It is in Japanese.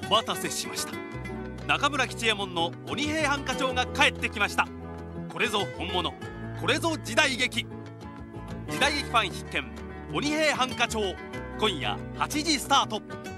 お待たせしました。中村吉右衛門の鬼平犯科帳が帰ってきました。これぞ本物、これぞ時代劇。時代劇ファン必見、鬼平犯科帳、今夜8時スタート。